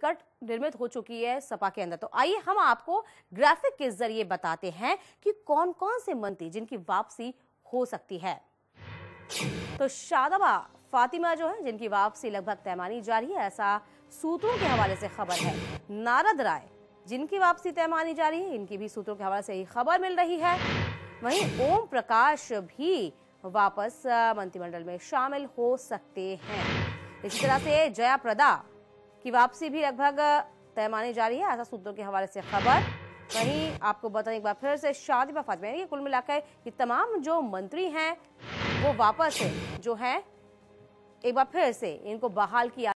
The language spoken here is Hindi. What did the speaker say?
टिकट निर्मित हो चुकी है सपा के अंदर। तो आइए हम आपको ग्राफिक के जरिए बताते हैं कि कौन कौन से मंत्री जिनकी वापसी हो सकती है। तो शादाबा फातिमा जो है जिनकी वापसी लगभग तय मानी जा रही है, ऐसा सूत्रों के हवाले से खबर है। नारद राय जिनकी वापसी तय मानी जा रही है, इनकी भी सूत्रों के हवाले से ही खबर मिल रही है। वहीं ओम प्रकाश भी वापस मंत्रिमंडल में शामिल हो सकते हैं। इसी तरह से जया प्रदा की वापसी भी लगभग तय मानी जा रही है, ऐसा सूत्रों के हवाले से खबर। वहीं आपको बताएं एक बार फिर से शादाबा फातिमा, ये कुल मिलाकर ये तमाम जो मंत्री हैं वो वापस जो है एक बार फिर से इनको बहाल किया